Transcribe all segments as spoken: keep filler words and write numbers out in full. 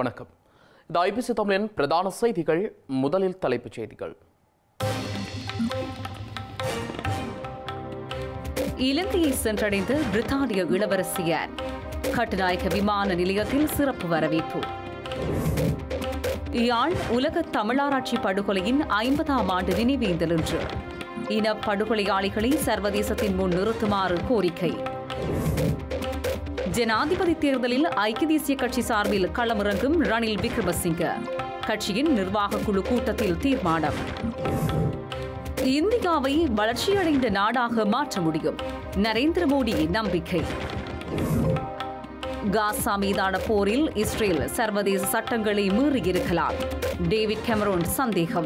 வணக்கம். இது ஐபிசி தமிழின் பிரதான செய்திகள். முதலில் தலைப்புச் செய்திகள். இலங்கையை சென்றடைந்த பிரித்தானிய இளவரசி ஆன். கட்டுநாயக்க விமான நிலையத்தில் சிறப்பு வரவேற்பு. யாழ் உலக தமிழாராய்ச்சி படுகொலையின் ஐம்பதாம் ஆண்டு நினைவேந்தல் இன்று. இன படுகொலையாளிகளை சர்வதேசத்தின் முன் நிறுத்துமாறு கோரிக்கை. ஜனாதிபதி தேர்தலில் ஐக்கிய தேசிய கட்சி சார்பில் களமிறங்கும் ரணில் விக்ரமசிங்க. கட்சியின் நிர்வாக குழு கூட்டத்தில் தீர்மானம். இந்தியாவை வளர்ச்சியடைந்த நாடாக மாற்ற முடியும், நரேந்திர மோடி நம்பிக்கை. காசா மீதான போரில் இஸ்ரேல் சர்வதேச சட்டங்களை மீறியிருக்கலாம், டேவிட் கெமரோன் சந்தேகம்.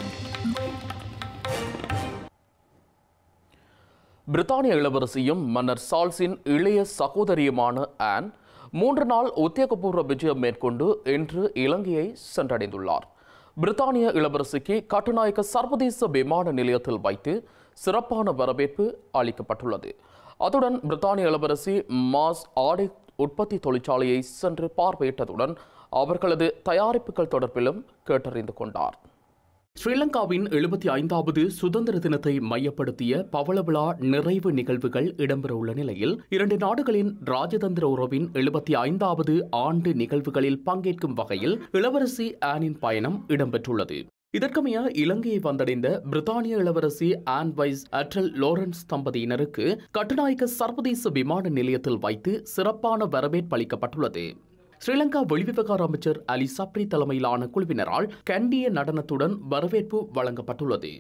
பிரித்தானிய இளவரசியும் மன்னர் சார்ல்ஸின் இளைய சகோதரியுமான ஆன் மூன்று நாள் உத்தியோகபூர்வ விஜயம் மேற்கொண்டு இன்று இலங்கையை சென்றடைந்துள்ளார். பிரித்தானிய இளவரசிக்கு கட்டுநாயக்க சர்வதேச விமான நிலையத்தில் வைத்து சிறப்பான வரவேற்பு அளிக்கப்பட்டுள்ளது. அத்துடன் பிரித்தானிய இளவரசி மாஸ் ஆடை உற்பத்தி தொழிற்சாலையை சென்று பார்வையிட்டதுடன் அவர்களது தயாரிப்புகள் தொடர்பிலும் கேட்டறிந்து கொண்டார். ஸ்ரீலங்காவின் எழுபத்தி ஐந்தாவது சுதந்திர தினத்தை மையப்படுத்திய பவள விழா நிறைவு நிகழ்வுகள் இடம்பெறவுள்ள நிலையில் இரண்டு நாடுகளின் ராஜதந்திர உறவின் எழுபத்தி ஐந்தாவது ஆண்டு நிகழ்வுகளில் பங்கேற்கும் வகையில் இளவரசி ஆனின் பயணம் இடம்பெற்றுள்ளது. இதற்கமைய இலங்கையை வந்தடைந்த பிரித்தானிய இளவரசி ஆன் வைஸ் அட்ரல் லோரன்ஸ் தம்பதியினருக்கு கட்டுநாயக்க சர்வதேச விமான நிலையத்தில் வைத்து சிறப்பான வரவேற்பு அளிக்கப்பட்டுள்ளது. ஸ்ரீலங்கா வெளிவிவகார அமைச்சர் அலி சப்ரி தலைமையிலான குழுவினரால் கண்டிய நடனத்துடன் வரவேற்பு வழங்கப்பட்டுள்ளது.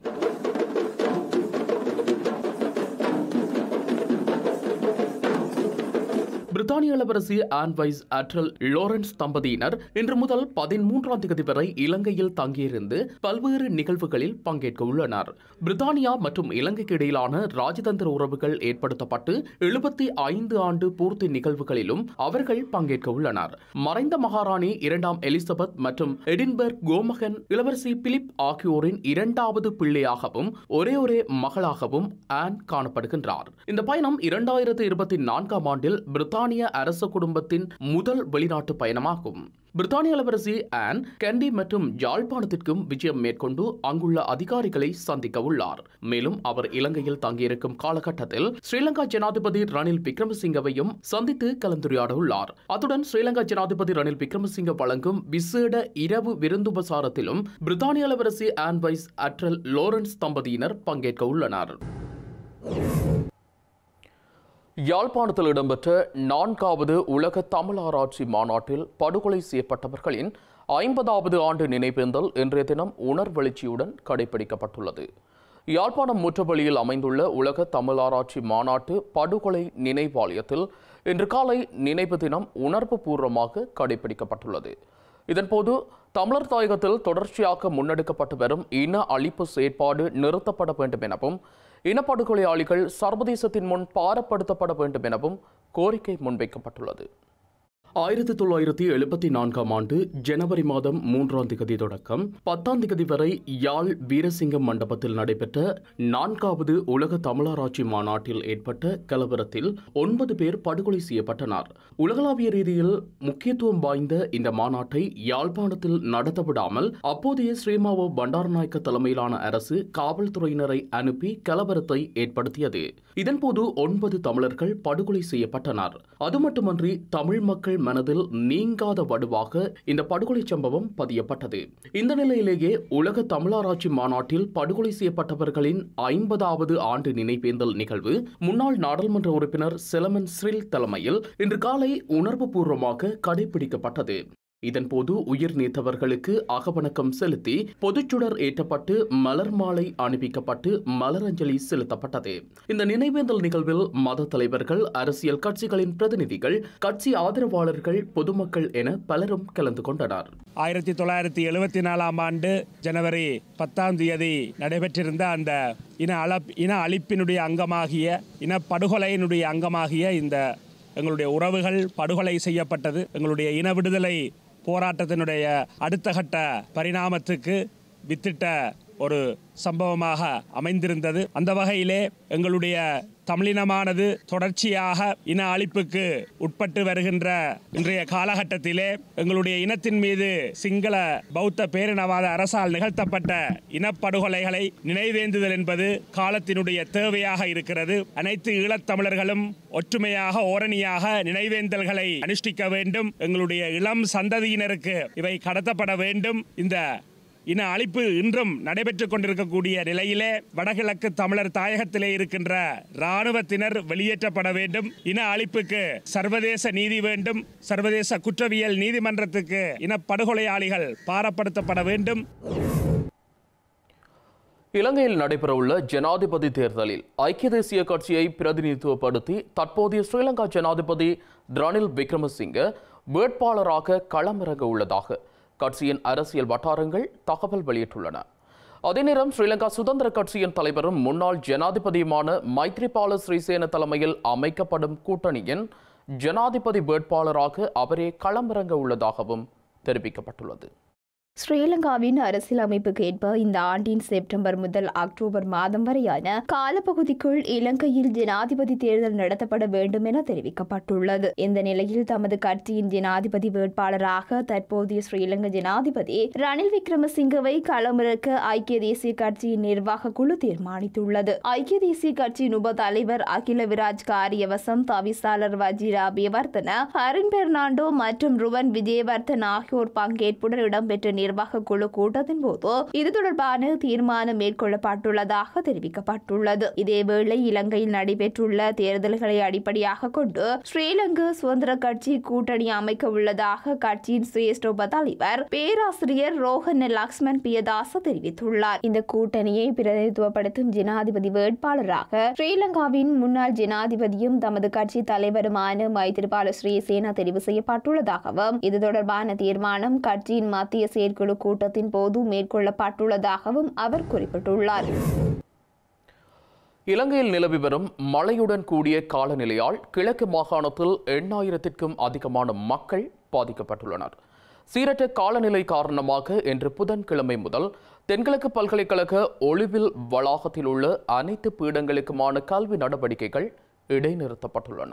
பிரித்தானிய இளவரசி ஆன் வைஸ் அட்ரல் லோரன்ஸ் தம்பதியினர் இன்று முதல் பதிமூன்றாம் தேதி வரை இலங்கையில் தங்கியிருந்து பல்வேறு நிகழ்வுகளில் பங்கேற்க உள்ளனர். பிரித்தானியா மற்றும் இலங்கைக்கு இடையிலான ராஜதந்திர உறவுகள் ஏற்படுத்தப்பட்டு எழுபத்தி ஐந்து ஆண்டு பூர்த்தி நிகழ்வுகளிலும் அவர்கள் பங்கேற்க உள்ளனர். மறைந்த மகாராணி இரண்டாம் எலிசபெத் மற்றும் எடின்பர்க் கோமகன் இளவரசி பிலிப் ஆகியோரின் இரண்டாவது பிள்ளையாகவும் ஒரே ஒரே மகளாகவும் ஆன் காணப்படுகின்றார். இந்த பயணம் இரண்டாயிரத்து இருபத்தி நான்காம் ஆண்டில் பிரித்தானிய அரச குடும்பத்தின் முதல் வெளிநாட்டு பயணமாகும். பிரித்தானிய இளவரசி ஆன் கண்டி மற்றும் யாழ்ப்பாணத்திற்கும் விஜயம் மேற்கொண்டு அங்குள்ள அதிகாரிகளை சந்திக்க உள்ளார். மேலும் அவர் இலங்கையில் தங்கியிருக்கும் காலகட்டத்தில் ஸ்ரீலங்கா ஜனாதிபதி ரணில் விக்ரமசிங்கவையும் சந்தித்து கலந்துரையாட உள்ளார். அத்துடன் ஸ்ரீலங்கா ஜனாதிபதி ரணில் விக்ரமசிங்க வழங்கும் விசேட இரவு விருந்துபசாரத்திலும் பிரித்தானிய இளவரசி ஆன் வைஸ் அட்ரல் லோரன்ஸ் தம்பதியினர் பங்கேற்க உள்ளனர். யாழ்ப்பாணத்தில் இடம்பெற்ற நான்காவது உலக தமிழாராய்ச்சி மாநாட்டில் படுகொலை செய்யப்பட்டவர்களின் ஐம்பதாவது ஆண்டு நினைவேந்தல் இன்றைய தினம் உணர்வெழுச்சியுடன் கடைபிடிக்கப்பட்டுள்ளது. யாழ்ப்பாணம் முற்றவழியில் அமைந்துள்ள உலக தமிழாராய்ச்சி மாநாட்டு படுகொலை நினைவாலயத்தில் இன்று காலை நினைவு தினம் உணர்வு பூர்வமாக கடைபிடிக்கப்பட்டுள்ளது. இதன்போது தமிழர் தாயகத்தில் தொடர்ச்சியாக முன்னெடுக்கப்பட்டு வரும் இன அழிப்பு செயற்பாடு நிறுத்தப்பட வேண்டும் எனவும் இனப்படுகொலையாளிகள் சர்வதேசத்தின் முன் பாரப்படுத்தப்பட வேண்டும் எனவும் கோரிக்கை முன்வைக்கப்பட்டுள்ளது. ஆயிரத்தி தொள்ளாயிரத்தி எழுபத்தி நான்காம் ஆண்டு ஜனவரி மாதம் மூன்றாம் திகதி தொடக்கம் பத்தாம் திகதி வரை யாழ் வீரசிங்கம் மண்டபத்தில் நடைபெற்ற நான்காவது உலக தமிழாராய்ச்சி மாநாட்டில் ஏற்பட்ட கலவரத்தில் ஒன்பது பேர் படுகொலை செய்யப்பட்டனர். உலகளாவிய ரீதியில் முக்கியத்துவம் வாய்ந்த இந்த மாநாட்டை யாழ்ப்பாணத்தில் நடத்த விடாமல் அப்போதைய ஸ்ரீமாவோ பண்டாரநாயக்க தலைமையிலான அரசு காவல்துறையினரை அனுப்பி கலவரத்தை ஏற்படுத்தியது. இதன்போது ஒன்பது தமிழர்கள் படுகொலை செய்யப்பட்டனர். அது மட்டுமன்றி தமிழ் மக்கள் மனதில் நீங்காத வடுவாக இந்த படுகொலை சம்பவம் பதியப்பட்டது. இந்த நிலையிலேயே உலக தமிழாராய்ச்சி மாநாட்டில் படுகொலை செய்யப்பட்டவர்களின் ஐம்பதாவது ஆண்டு நினைவேந்தல் நிகழ்வு முன்னாள் நாடாளுமன்ற உறுப்பினர் செலமன் ஸ்ரில் தலைமையில் இன்று காலை உணர்வு பூர்வமாக கடைபிடிக்கப்பட்டது. இதன்போது உயிர் நீத்தவர்களுக்கு அகவணக்கம் செலுத்தி பொதுச்சுடர் ஏற்றப்பட்டு மலர் மாலை அணிவிக்கப்பட்டு மலரஞ்சலி செலுத்தப்பட்டது. இந்த நினைவேந்தல் நிகழ்வில் மத தலைவர்கள், அரசியல் கட்சிகளின் பிரதிநிதிகள், கட்சி ஆதரவாளர்கள், பொதுமக்கள் என பலரும் கலந்து கொண்டனர். ஆயிரத்தி தொள்ளாயிரத்தி எழுபத்தி நாலாம் ஆண்டு ஜனவரி பத்தாம் தேதி நடைபெற்றிருந்த அந்த இன அள இன அழிப்பினுடைய அங்கமாகிய இன படுகொலையினுடைய அங்கமாகிய இந்த எங்களுடைய உறவுகள் படுகொலை செய்யப்பட்டது. எங்களுடைய இன விடுதலை போராட்டத்தினுடைய அடுத்த கட்ட பரிணாமத்துக்கு வித்திட்ட ஒரு சம்பவமாக அமைந்திருந்தது. அந்த வகையிலே எங்களுடைய தமிழினமானது தொடர்ச்சியாக இன அழிப்புக்கு உட்பட்டு வருகின்ற இன்றைய காலகட்டத்திலே எங்களுடைய இனத்தின் மீது சிங்கள பௌத்த பேரினவாத அரசால் நிகழ்த்தப்பட்ட இனப்படுகொலைகளை நினைவேந்துதல் என்பது காலத்தினுடைய தேவையாக இருக்கிறது. அனைத்து ஈழத்தமிழர்களும் ஒற்றுமையாக ஓரணியாக நினைவேந்தல்களை அனுஷ்டிக்க வேண்டும். எங்களுடைய இளம் சந்ததியினருக்கு இவை கடத்தப்பட வேண்டும். இந்த இன அழிப்பு இன்றும் நடைபெற்றுக் கொண்டிருக்கக்கூடிய நிலையிலே வடகிழக்கு தமிழர் தாயகத்திலே இருக்கின்ற இராணுவத்தினர் வெளியேற்றப்பட வேண்டும். இன அழிப்புக்கு சர்வதேச நீதி வேண்டும். சர்வதேச குற்றவியல் நீதிமன்றத்துக்கு இனப்படுகொலையாளிகள் பாரப்படுத்தப்பட வேண்டும். இலங்கையில் நடைபெறவுள்ள ஜனாதிபதி தேர்தலில் ஐக்கிய தேசிய கட்சியை பிரதிநிதித்துவப்படுத்தி தற்போதைய ஸ்ரீலங்கா ஜனாதிபதி ரணில் விக்ரமசிங்கே வேட்பாளராக களமிறங்க உள்ளதாக கட்சியின் அரசியல் வட்டாரங்கள் தகவல் வெளியிட்டுள்ளன. அதே நேரம் ஸ்ரீலங்கா சுதந்திர கட்சியின் தலைவரும் முன்னாள் ஜனாதிபதியுமான மைத்ரிபால சிறிசேன தலைமையில் அமைக்கப்படும் கூட்டணியின் ஜனாதிபதி வேட்பாளராக அவரே களமிறங்க உள்ளதாகவும் தெரிவிக்கப்பட்டுள்ளது. ஸ்ரீலங்காவின் அரசியலமைப்புக்கு ஏற்ப இந்த ஆண்டின் செப்டம்பர் முதல் அக்டோபர் மாதம் வரையான காலப்பகுதிக்குள் இலங்கையில் ஜனாதிபதி தேர்தல் நடத்தப்பட வேண்டும் என தெரிவிக்கப்பட்டுள்ளது. இந்த நிலையில் தமது கட்சியின் ஜனாதிபதி வேட்பாளராக தற்போதைய ஸ்ரீலங்கா ஜனாதிபதி ரணில் விக்ரமசிங்கவை களமிறக்க ஐக்கிய தேசிய கட்சியின் நிர்வாக குழு தீர்மானித்துள்ளது. ஐக்கிய தேசிய கட்சியின் உப தலைவர் அகில விராஜ் காரியவசம், தவிசாளர் வஜிரா அபியவர்த்தன, ஹரின் பெர்னாண்டோ மற்றும் ருவன் விஜயவர்தன் ஆகியோர் பங்கேற்புடன் இடம்பெற்ற நிர்வாக குழு கூட்டத்தின் போது இது தொடர்பான தீர்மானம் மேற்கொள்ளப்பட்டுள்ளதாக தெரிவிக்கப்பட்டுள்ளது. இதேவேளை இலங்கையில் நடைபெற்றுள்ள தேர்தல்களை அடிப்படையாக கொண்டு ஸ்ரீலங்கா சுதந்திர கட்சி கூட்டணி அமைக்க உள்ளதாக கட்சியின் சிரேஷ்ட உப தலைவர் பேராசிரியர் ரோஹன் லக்ஷ்மன் பியதாச தெரிவித்துள்ளார். இந்த கூட்டணியை பிரதிநிதித்துவப்படுத்தும் ஜனாதிபதி வேட்பாளராக ஸ்ரீலங்காவின் முன்னாள் ஜனாதிபதியும் தமது கட்சி தலைவருமான மைத்ரிபால சிறிசேன தெரிவு செய்யப்பட்டுள்ளதாகவும் இது தொடர்பான தீர்மானம் கட்சியின் மத்திய செயற்குழு கூட்டத்தின் போது மேற்கொள்ளப்பட்டுள்ளதாகவும் அவர் குறிப்பிட்டுள்ளார். இலங்கையில் நிலவி வரும் மழையுடன் கூடிய காலநிலையால் கிழக்கு மாகாணத்தில் எண்ணாயிரத்திற்கும் அதிகமான மக்கள் பாதிக்கப்பட்டுள்ளனர். சீரற்ற காலநிலை காரணமாக இன்று புதன்கிழமை முதல் தென்கிழக்கு பல்கலைக்கழக ஒளிவில் வளாகத்தில் உள்ள அனைத்து பீடங்களுக்குமான கல்வி நடவடிக்கைகள் இடைநிறுத்தப்பட்டுள்ளன.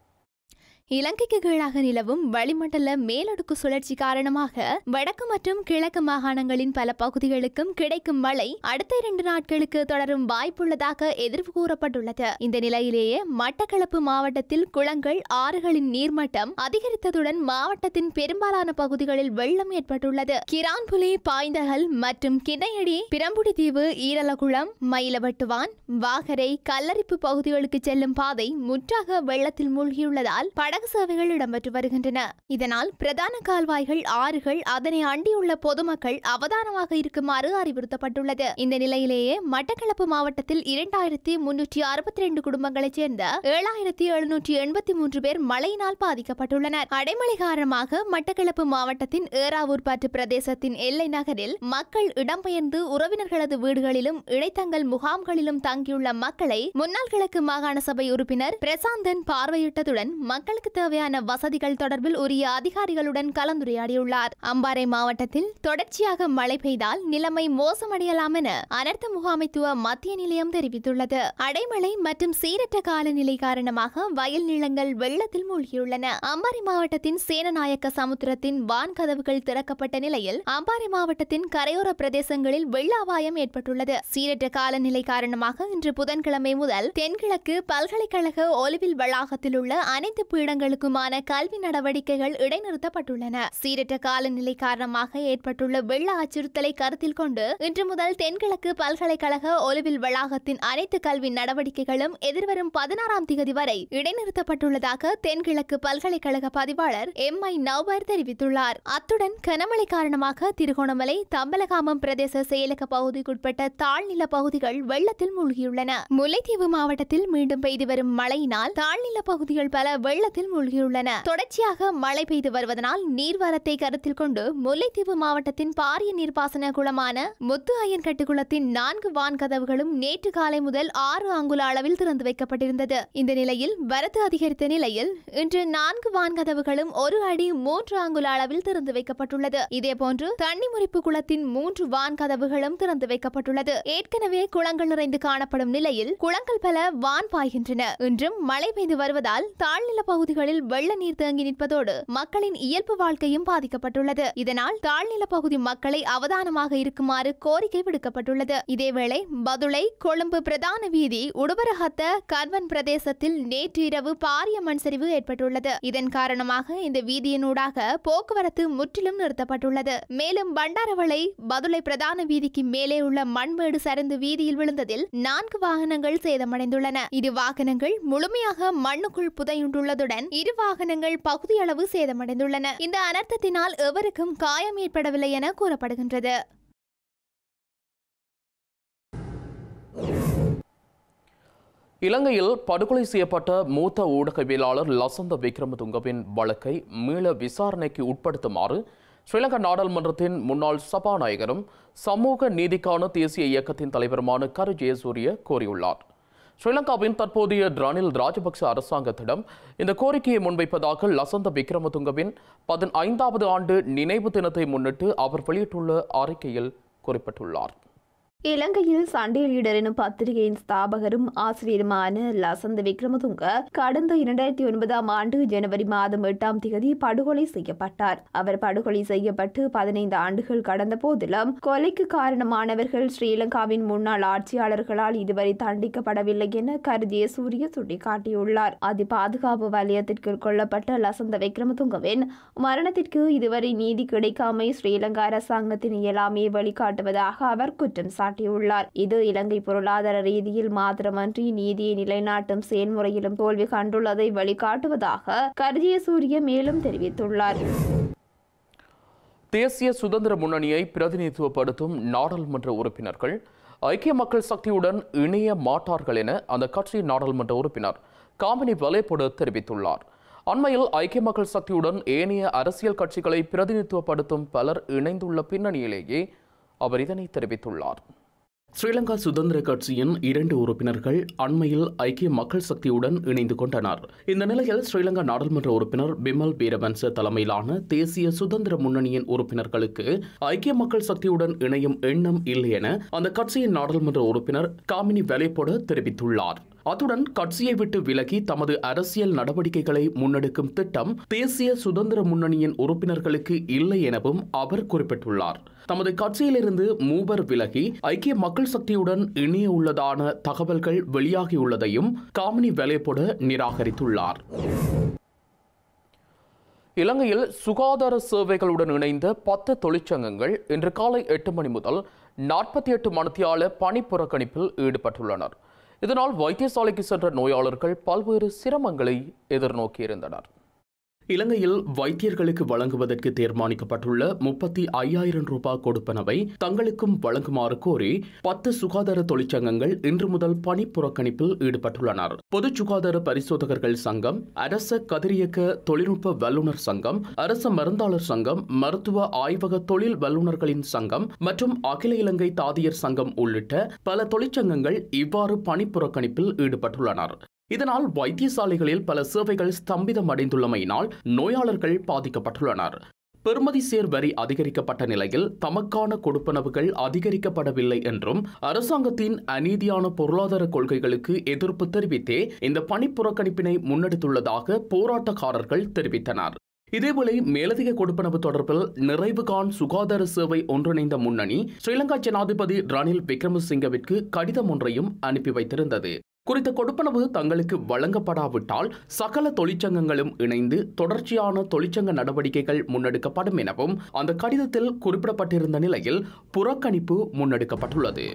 இலங்கைக்கு கீழாக நிலவும் வளிமண்டல மேலடுக்கு சுழற்சி காரணமாக வடக்கு மற்றும் கிழக்கு மாகாணங்களின் பல பகுதிகளுக்கும் கிடைக்கும் மழை அடுத்த இரண்டு நாட்களுக்கு தொடரும் வாய்ப்புள்ளதாக எதிர்வு கூறப்பட்டுள்ளது. இந்த நிலையிலேயே மட்டக்களப்பு மாவட்டத்தில் குளங்கள், ஆறுகளின் நீர்மட்டம் அதிகரித்ததுடன் மாவட்டத்தின் பெரும்பாலான பகுதிகளில் வெள்ளம் ஏற்பட்டுள்ளது. கிரான்புலி, பாய்ந்தகல் மற்றும் கிணையடி, பிரம்புடிதீவு, ஈரலகுளம், மயிலவட்டுவான், வாகரை, கல்லரிப்பு பகுதிகளுக்கு செல்லும் பாதை முற்றாக வெள்ளத்தில் மூழ்கியுள்ளதால் படகு சேவைகள் இடம்பெற்று வருகின்றன. இதனால் பிரதான கால்வாய்கள், ஆறுகள், அதனை அண்டியுள்ள பொதுமக்கள் அவதானமாக இருக்குமாறு அறிவுறுத்தப்பட்டுள்ளது. இந்த நிலையிலேயே மட்டக்களப்பு மாவட்டத்தில் இரண்டாயிரத்தி முன்னூற்றி அறுபத்தி இரண்டு குடும்பங்களைச் சேர்ந்த ஏழாயிரத்தி எழுநூற்றி எண்பத்தி மூன்று பேர் மழையினால் பாதிக்கப்பட்டுள்ளனர். அடைமழை காரணமாக மட்டக்களப்பு மாவட்டத்தின் ஏறாவூர் பற்று பிரதேசத்தின் எல்லை நகரில் மக்கள் இடம்பெயர்ந்து உறவினர்களது வீடுகளிலும் இடைத்தங்கல் முகாம்களிலும் தங்கியுள்ள மக்களை முன்னாள் கிழக்கு மாகாண சபை உறுப்பினர் பிரசாந்தன் பார்வையிட்டதுடன் மக்களுக்கு தேவையான வசதிகள் தொடர்பில் உரிய அதிகாரிகளுடன் கலந்துரையாடியுள்ளார். அம்பாறை மாவட்டத்தில் தொடர்ச்சியாக மழை பெய்தால் நிலைமை மோசமடையலாம் என அனர்த்த முகாமைத்துவ மத்திய நிலையம் தெரிவித்துள்ளது. அடைமழை மற்றும் சீரற்ற காலநிலை காரணமாக வயல் நிலங்கள் வெள்ளத்தில் மூழ்கியுள்ளன. அம்பாறை மாவட்டத்தின் சேனநாயக்க சமுத்திரத்தின் வான் கதவுகள் திறக்கப்பட்ட நிலையில் அம்பாறை மாவட்டத்தின் கரையோர பிரதேசங்களில் வெள்ள அபாயம் ஏற்பட்டுள்ளது. சீரற்ற காலநிலை காரணமாக இன்று புதன்கிழமை முதல் தென்கிழக்கு பல்கலைக்கழக ஒலிவில் வளாகத்தில் உள்ள அனைத்து பீடங்களுக்குமான கல்வி நடவடிக்கைகள் இடைநிறுத்தப்பட்டுள்ளன. சீரற்ற காலநிலை காரணமாக ஏற்பட்டுள்ள வெள்ள அச்சுறுத்தலை கருத்தில் கொண்டு இன்று முதல் தென்கிழக்கு பல்கலைக்கழக ஒலிவில் வளாகத்தின் அனைத்து கல்வி நடவடிக்கைகளும் எதிர்வரும் பதினாறாம் தேதி வரை இடைநிறுத்தப்பட்டுள்ளதாக தென்கிழக்கு பல்கலைக்கழக பதிவாளர் எம் ஐ நவ்வர் தெரிவித்துள்ளார். அத்துடன் கனமழை காரணமாக திருகோணமலை, தம்பலகாமம் பிரதேச செயலக பகுதிக்குட்பட்ட தாழ்நில பகுதிகள் வெள்ளத்தில் மூழ்கியுள்ளன. முல்லைத்தீவு மாவட்டத்தில் மீண்டும் பெய்து வரும் மழையினால் தாழ்நில பகுதிகள் பல வெள்ளத்தில் வெள்ளத்தில் மூழ்கியுள்ளன. தொடர்ச்சியாக மழை பெய்து வருவதனால் நீர்வரத்தை கருத்தில் கொண்டு முல்லைத்தீவு மாவட்டத்தின் பாரிய நீர்ப்பாசன குளமான முத்து அய்யன்கட்டு குளத்தின் நான்கு வான் கதவுகளும் நேற்று காலை முதல் ஆறு அங்குல அளவில் திறந்து வைக்கப்பட்டிருந்தது. இந்த நிலையில் வரத்து அதிகரித்த நிலையில் இன்று நான்கு வான் கதவுகளும் ஒரு அடி மூன்று அங்குல அளவில் திறந்து வைக்கப்பட்டுள்ளது. இதேபோன்று தண்ணி முறிப்பு குளத்தின் மூன்று வான் கதவுகளும் திறந்து வைக்கப்பட்டுள்ளது. ஏற்கனவே குளங்கள் நிறைந்து காணப்படும் நிலையில் குளங்கள் பல வான் பாய்கின்றன. இன்றும் மழை பெய்து வருவதால் தாழ்நில பகுதிகளில் வெள்ள நீர் தேங்கி நிற்பதோடு மக்களின் இயல்பு வாழ்க்கையும் பாதிக்கப்பட்டுள்ளது. இதனால் தாழ்நில பகுதி மக்களை அவதானமாக இருக்குமாறு கோரிக்கை விடுக்கப்பட்டுள்ளது. இதேவேளை பதுளை கொழும்பு பிரதான வீதி உடுபரஹத்த கர்வன் பிரதேசத்தில் நேற்று இரவு பாரிய மண் சரிவு ஏற்பட்டுள்ளது. இதன் காரணமாக இந்த வீதியினூடாக போக்குவரத்து முற்றிலும் நிறுத்தப்பட்டுள்ளது. மேலும் பண்டாரவளை பதுளை பிரதான வீதிக்கு மேலே உள்ள மண்மேடு சரிந்து வீதியில் விழுந்ததில் நான்கு வாகனங்கள் சேதமடைந்துள்ளன. இரு வாகனங்கள் முழுமையாக மண்ணுக்குள் புதையுண்டுள்ளதுடன் இரு வாகனங்கள் பகுதியளவு சேதமடைந்துள்ளன. இந்த அனர்த்தத்தினால் எவருக்கும் காயம் ஏற்படவில்லை என கூறப்படுகின்றது. இலங்கையில் படுகொலை செய்யப்பட்ட மூத்த ஊடகவியலாளர் லசந்த விக்ரமதுங்கவின் வழக்கை மீள விசாரணைக்கு உட்படுத்துமாறு ஸ்ரீலங்கா நாடாளுமன்றத்தின் முன்னாள் சபாநாயகரும் சமூக நீதிக்கான தேசிய இயக்கத்தின் தலைவருமான கரு ஜெயசூரிய கோரியுள்ளார். ஸ்ரீலங்காவின் தற்போதைய ரணில் ராஜபக்ச அரசாங்கத்திடம் இந்த கோரிக்கையை முன்வைப்பதாக லசந்த விக்ரமதுங்கவின் பதினைந்தாவது ஆண்டு நினைவு தினத்தை முன்னிட்டு அவர் வெளியிட்டுள்ள அறிக்கையில் குறிப்பிட்டுள்ளார். இலங்கையில் சண்டே லீடர் எனும் பத்திரிகையின் ஸ்தாபகரும் ஆசிரியருமான லசந்த விக்ரமதுங்க கடந்த இரண்டாயிரத்தி ஒன்பதாம் ஆண்டு ஜனவரி மாதம் எட்டாம் தேதி படுகொலை செய்யப்பட்டார். அவர் படுகொலை செய்யப்பட்டு பதினைந்து ஆண்டுகள் கடந்த போதிலும் கொலைக்கு காரணமானவர்கள் ஸ்ரீலங்காவின் முன்னாள் ஆட்சியாளர்களால் இதுவரை தண்டிக்கப்படவில்லை என கரு ஜெயசூரிய சுட்டிக்காட்டியுள்ளார். அதி பாதுகாப்பு வலயத்திற்கு கொல்லப்பட்ட லசந்த விக்ரமதுங்கவின் மரணத்திற்கு இதுவரை நீதி கிடைக்காமை ஸ்ரீலங்கா அரசாங்கத்தின் இயலாமையை வெளிக்காட்டுவதாக அவர் குற்றம் சாட்டினார். இது இலங்கை பொருளாதார ரீதியில் மாத்திரமன்றி நீதியை நிலைநாட்டும் செயல்முறையிலும் தோல்வி கண்டுள்ளதை வெளிக்காட்டுவதாக கருஜெயசூரிய மேலும் தெரிவித்துள்ளார். தேசிய சுதந்திர முன்னணியை பிரதிநிதித்துவப்படுத்தும் நாடாளுமன்ற உறுப்பினர்கள் ஐக்கிய மக்கள் சக்தியுடன் இணைய மாட்டார்கள் என அந்த கட்சியின் நாடாளுமன்ற உறுப்பினர் காமினி வலேபொட தெரிவித்துள்ளார். அண்மையில் ஐக்கிய மக்கள் சக்தியுடன் ஏனைய அரசியல் கட்சிகளை பிரதிநிதித்துவப்படுத்தும் பலர் இணைந்துள்ள பின்னணியிலேயே அவர் இதனை தெரிவித்துள்ளார். ஸ்ரீலங்கா சுதந்திர கட்சியின் இரண்டு உறுப்பினர்கள் அண்மையில் ஐக்கிய மக்கள் சக்தியுடன் இணைந்து கொண்டனர். இந்த நிலையில் ஸ்ரீலங்கா நாடாளுமன்ற உறுப்பினர் பிமல் வீரவன்ச தலைமையிலான தேசிய சுதந்திர முன்னணியின் உறுப்பினர்களுக்கு ஐக்கிய மக்கள் சக்தியுடன் இணையும் எண்ணம் இல்லை என அந்த கட்சியின் நாடாளுமன்ற உறுப்பினர் காமினி வலேபொட தெரிவித்துள்ளார். அத்துடன் கட்சியை விட்டு விலகி தமது அரசியல் நடவடிக்கைகளை முன்னெடுக்கும் திட்டம் தேசிய சுதந்திர முன்னணியின் உறுப்பினர்களுக்கு இல்லை எனவும் அவர் குறிப்பிட்டுள்ளார். தமது கட்சியிலிருந்து மூவர் விலகி ஐக்கிய மக்கள் சக்தியுடன் இணைய உள்ளதான தகவல்கள் வெளியாகியுள்ளதையும் காமினி வலேபொட நிராகரித்துள்ளார். இலங்கையில் சுகாதார சேவைகளுடன் இணைந்த பத்து தொழிற்சங்கங்கள் இன்று காலை எட்டு மணி முதல் நாற்பத்தி எட்டு மணித்தியால பணி புறக்கணிப்பில் ஈடுபட்டுள்ளனர். இதனால் வைத்தியசாலைக்கு சென்ற நோயாளர்கள் பல்வேறு சிரமங்களை எதிர்நோக்கியிருந்தனர். இலங்கையில் வைத்தியர்களுக்கு வழங்குவதற்கு தீர்மானிக்கப்பட்டுள்ள முப்பத்தி ஐயாயிரம் ரூபாய் கொடுப்பனவை தங்களுக்கும் வழங்குமாறு கோரி பத்து சுகாதார தொழிற்சங்கங்கள் இன்று முதல் பணி புறக்கணிப்பில் ஈடுபட்டுள்ளனர். பொது சுகாதார பரிசோதகர்கள் சங்கம், அரச கதிரியக்க தொழில்நுட்ப வல்லுநர் சங்கம், அரச மருந்தாளர் சங்கம், மருத்துவ ஆய்வக தொழில் வல்லுநர்களின் சங்கம் மற்றும் அகில இலங்கை தாதியர் சங்கம் உள்ளிட்ட பல தொழிற்சங்கங்கள் இவ்வாறு பணி புறக்கணிப்பில் ஈடுபட்டுள்ளனர். இதனால் வைத்தியசாலைகளில் பல சேவைகள் ஸ்தம்பிதம் அடைந்துள்ளமையினால் நோயாளர்கள் பாதிக்கப்பட்டுள்ளனர். பெறுமதி சேர் வரி அதிகரிக்கப்பட்ட நிலையில் தமக்கான கொடுப்பனவுகள் அதிகரிக்கப்படவில்லை என்றும் அரசாங்கத்தின் அநீதியான பொருளாதார கொள்கைகளுக்கு எதிர்ப்பு தெரிவித்தே இந்த பணி புறக்கணிப்பினை முன்னெடுத்துள்ளதாக போராட்டக்காரர்கள் தெரிவித்தனர். இதேவேளை மேலதிக கொடுப்பனவு தொடர்பில் நிறைவுகான் சுகாதார சேவை ஒன்றிணைந்த முன்னணி ஸ்ரீலங்கா ஜனாதிபதி ரணில் விக்ரமசிங்கவிற்கு கடிதம் ஒன்றையும் அனுப்பி வைத்திருந்தது. குறித்த கொடுப்பனவு தங்களுக்கு வழங்கப்படாவிட்டால் சகல தொழிற்சங்கங்களும் இணைந்து தொடர்ச்சியான தொழிற்சங்க நடவடிக்கைகள் முன்னெடுக்கப்படும் எனவும் அந்த கடிதத்தில் குறிப்பிடப்பட்டிருந்த நிலையில் புறக்கணிப்பு முன்னெடுக்கப்பட்டுள்ளது.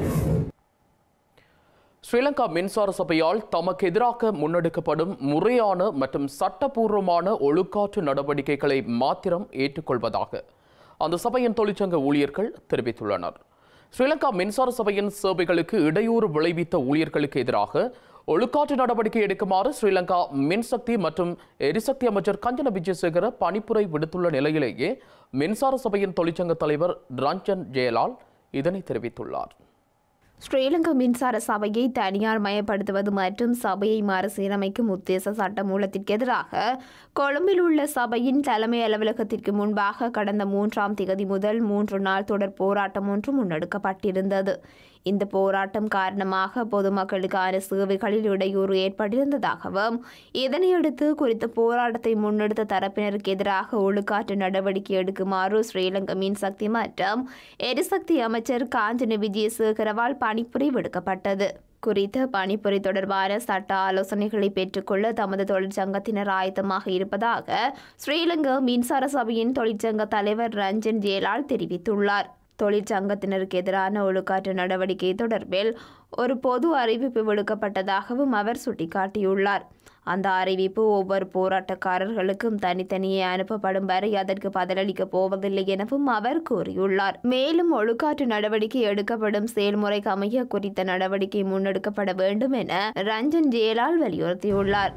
ஸ்ரீலங்கா மின்சார சபையால் தமக்கு எதிராக முன்னெடுக்கப்படும் முறையான மற்றும் சட்டபூர்வமான ஒழுக்காற்று நடவடிக்கைகளை மாத்திரம் ஏற்றுக்கொள்வதாக அந்த சபையின் தொழிற்சங்க ஊழியர்கள் தெரிவித்துள்ளனர். ஸ்ரீலங்கா மின்சார சபையின் சேவைகளுக்கு இடையூறு விளைவித்த ஊழியர்களுக்கு எதிராக ஒழுக்காற்று நடவடிக்கை எடுக்குமாறு ஸ்ரீலங்கா மின்சக்தி மற்றும் எரிசக்தி அமைச்சர் கஞ்சன விஜயசேகர பணிப்புரை விடுத்துள்ள நிலையிலேயே மின்சார சபையின் தொழிற்சங்க தலைவர் ரஞ்சன் ஜெயலால் இதனை தெரிவித்துள்ளார். ஸ்ரீலங்கா மின்சார சபையை தனியார் மயப்படுத்துவது மற்றும் சபையை மறுசீரமைக்கும் உத்தேச சட்டமூலத்திற்கு எதிராக கொழும்பில் உள்ள சபையின் தலைமை அலுவலகத்திற்கு முன்பாக கடந்த மூன்றாம் திகதி முதல் மூன்று நாள் தொடர் போராட்டம் ஒன்று முன்னெடுக்கப்பட்டிருந்தது. இந்த போராட்டம் காரணமாக பொதுமக்களுக்கான சேவைகளில் இடையூறு ஏற்பட்டிருந்ததாகவும் இதனையடுத்து குறித்த போராட்டத்தை முன்னெடுத்த தரப்பினருக்கு எதிராக ஒழுக்காற்று நடவடிக்கை எடுக்குமாறு ஸ்ரீலங்கா மின்சக்தி மற்றும் எரிசக்தி அமைச்சர் காஞ்சன விஜயசேகரவால் பணிப்புரை விடுக்கப்பட்டது. குறித்த பணிப்புரை தொடர்பான சட்ட ஆலோசனைகளை பெற்றுக்கொள்ள தமது தொழிற்சங்கத்தினர் ஆயத்தமாக இருப்பதாக ஸ்ரீலங்கா மின்சார சபையின் தொழிற்சங்க தலைவர் ரஞ்சன் ஜெயலால் தெரிவித்துள்ளார். தொழிற்சங்கத்தினருக்கு எதிரான ஒழுக்காற்று நடவடிக்கை தொடர்பில் ஒரு பொது அறிவிப்பு விடுக்கப்பட்டதாகவும் அவர் சுட்டிக்காட்டியுள்ளார். அந்த அறிவிப்பு ஒவ்வொரு போராட்டக்காரர்களுக்கும் தனித்தனியே அனுப்பப்படும் வரை அதற்கு பதிலளிக்கப் போவதில்லை எனவும் அவர் கூறியுள்ளார். மேலும் ஒழுக்காற்று நடவடிக்கை எடுக்கப்படும் செயல்முறைக்கு அமைய குறித்த நடவடிக்கை முன்னெடுக்கப்பட வேண்டும் என ரஞ்சன் ஜெயலால் வலியுறுத்தியுள்ளார்.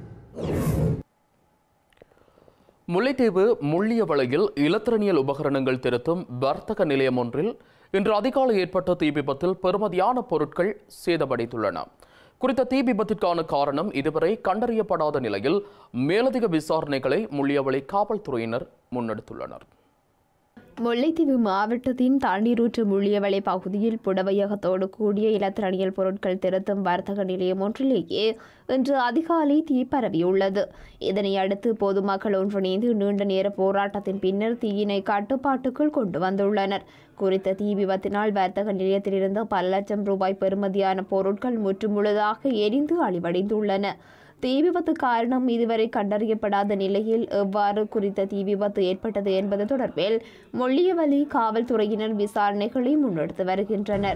முல்லைத்தீவு முள்ளியவளையில் இலத்திரனியல் உபகரணங்கள் திருத்தும் வர்த்தக நிலையம் ஒன்றில் இன்று அதிகாலை ஏற்பட்ட தீ விபத்தில் பெறுமதியான பொருட்கள் சேதமடைந்துள்ளன. குறித்த தீ விபத்திற்கான காரணம் இதுவரை கண்டறியப்படாத நிலையில் மேலதிக விசாரணைகளை முள்ளியவளை காவல்துறையினர் முன்னெடுத்துள்ளனர். முல்லைத்தீவு மாவட்டத்தின் தண்ணீரூற்று முள்ளியவளை பகுதியில் புடவையகத்தோடு கூடிய இலத்திரனியல் பொருட்கள் திருத்தும் வர்த்தக நிலையம் ஒன்றிலேயே இன்று அதிகாலை தீ பரவியுள்ளது. இதனை அடுத்து பொதுமக்கள் ஒன்றிணைந்து நீண்ட நேர போராட்டத்தின் பின்னர் தீயினை கட்டுப்பாட்டுக்குள் கொண்டு வந்துள்ளனர். குறித்த தீ விபத்தினால் வர்த்தக நிலையத்தில் இருந்த பல லட்சம் ரூபாய் பெறுமதியான பொருட்கள் முற்றுமுழுதாக எரிந்து அழிவடைந்துள்ளன. தீ விபத்து காரணம் இதுவரை கண்டறியப்படாத நிலையில் எவ்வாறு குறித்த தீ விபத்து ஏற்பட்டது என்பது தொடர்பில் முள்ளியவளை காவல்துறையினர் விசாரணைகளை முன்னெடுத்து வருகின்றனர்.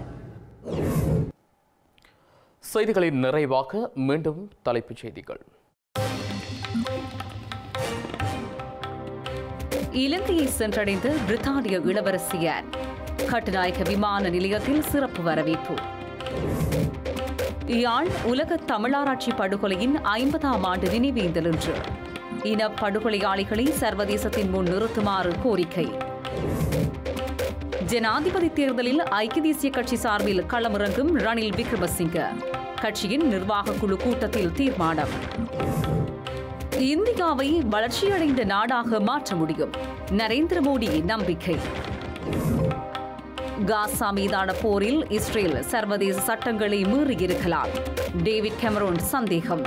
செய்திகளின் நிறைவாக மீண்டும் தலைப்புச் செய்திகள். இலங்கையை சென்றடைந்த பிரித்தானிய இளவரசியார் கட்டுநாயக்க விமான நிலையத்தில் சிறப்பு வரவேற்பு. யாழ் உலக தமிழாராய்ச்சி படுகொலையின் ஐம்பதாம் ஆண்டு நினைவேந்தல் இன்று. இன படுகொலையாளிகளை சர்வதேசத்தின் முன் நிறுத்துமாறு கோரிக்கை. ஜனாதிபதி தேர்தலில் ஐக்கிய தேசிய கட்சி சார்பில் களமிறங்கும் ரணில் விக்ரமசிங்க. கட்சியின் நிர்வாக குழு கூட்டத்தில் தீர்மானம். இந்தியாவை வளர்ச்சியடைந்த நாடாக மாற்ற முடியும், நரேந்திர மோடி நம்பிக்கை. காசா மீதான போரில் இஸ்ரேல் சர்வதேச சட்டங்களை மீறியிருக்கலாம், டேவிட் கெமரோன் சந்தேகம்.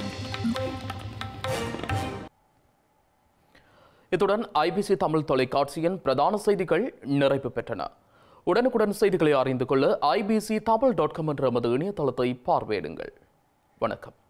இத்துடன் ஐபிசி தமிழ் தொலைக்காட்சியின் பிரதான செய்திகள் நிறைவு பெற்றன. உடனுக்குடன் செய்திகளை அறிந்து கொள்ள ஐபிசி தமிழ் டாட் காம் என்ற எமது இணையதளத்தை பார்வையிடுங்கள். வணக்கம்.